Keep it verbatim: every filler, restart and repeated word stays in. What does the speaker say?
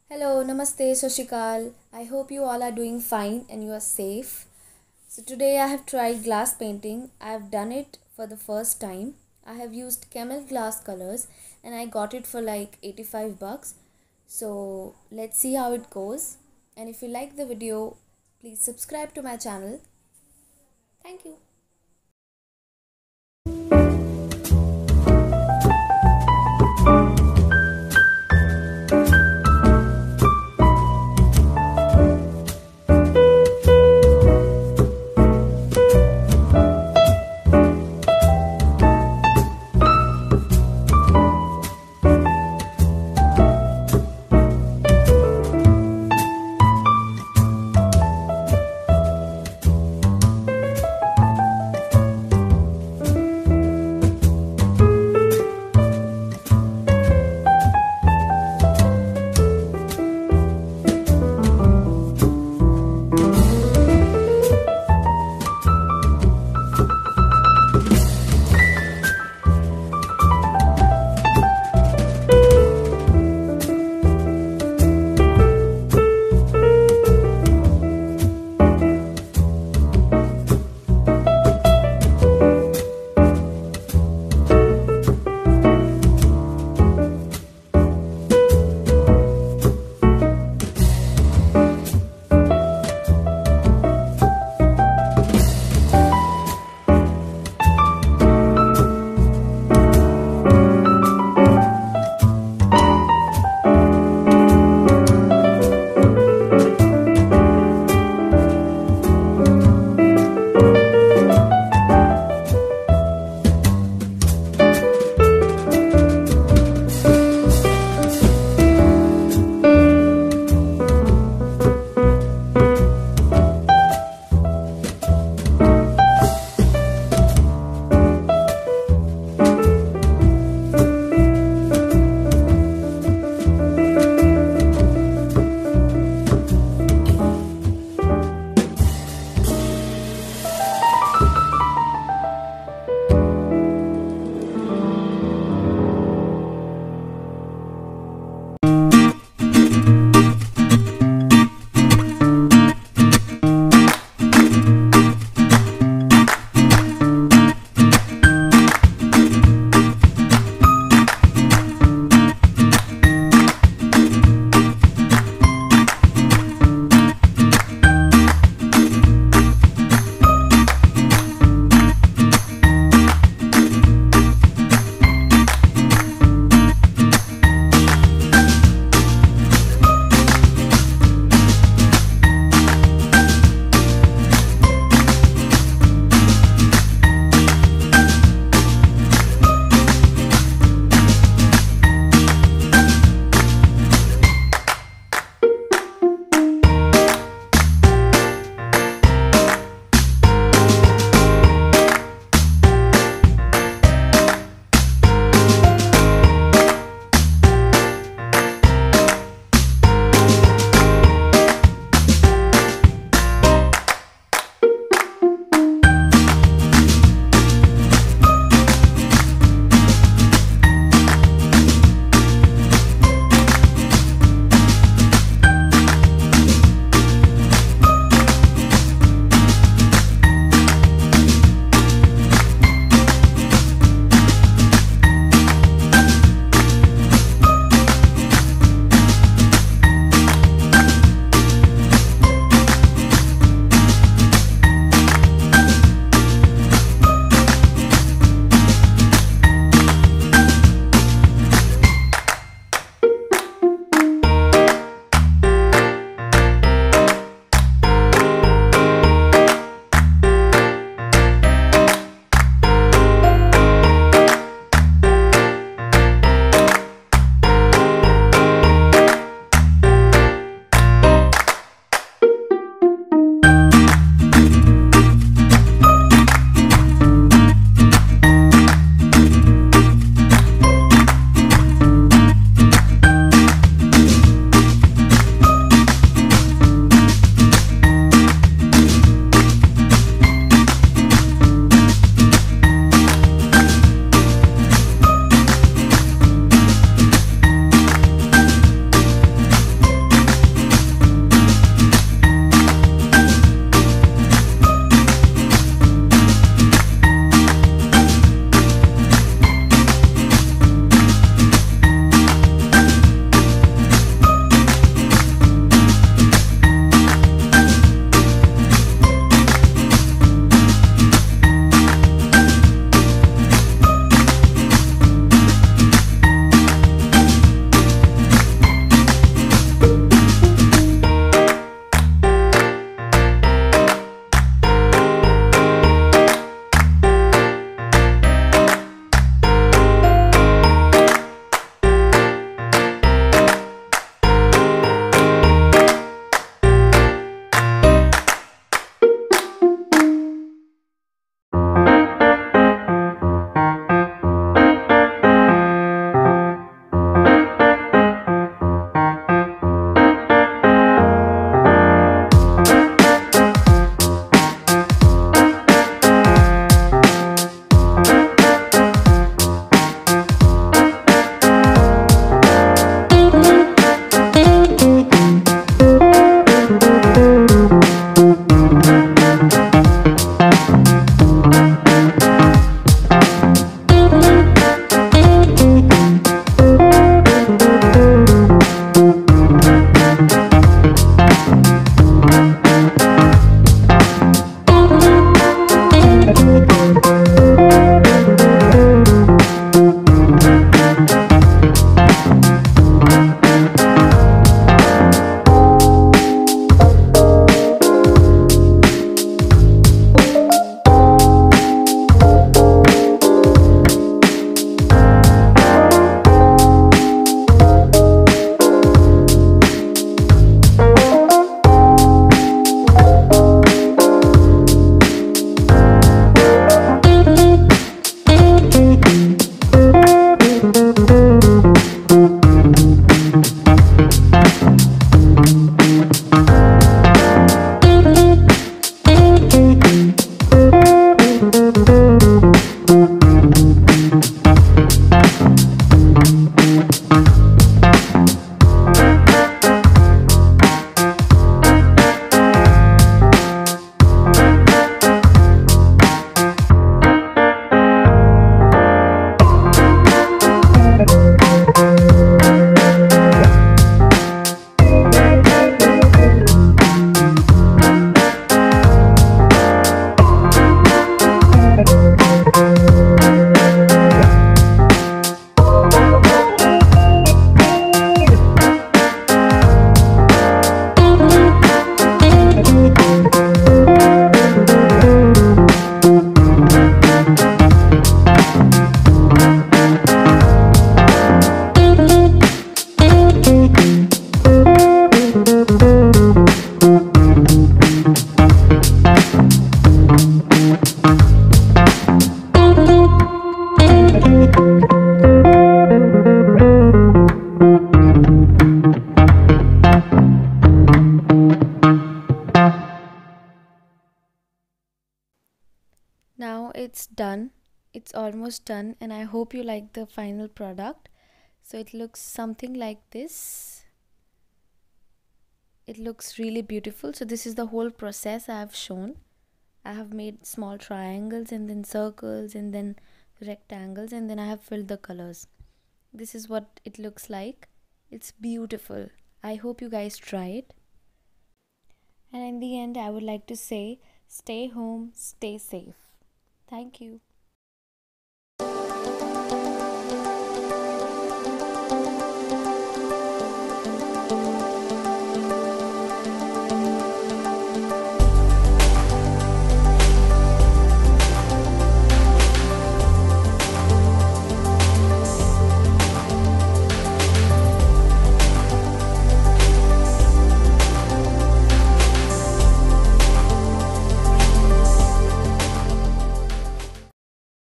Hello, Namaste, Shashikal. I hope you all are doing fine and you are safe. So, today I have tried glass painting. I have done it for the first time. I have used camel glass colors and I got it for like eighty-five bucks. So, let's see how it goes. And if you like the video, please subscribe to my channel. Thank you. it's done. It's almost done, and I hope you like the final product. So it looks something like this. It looks really beautiful. So this is the whole process I have shown. I have made small triangles and then circles and then rectangles, and then I have filled the colors. This is what it looks like. It's beautiful. I hope you guys try it. And in the end, I would like to say, stay home, stay safe. Thank you.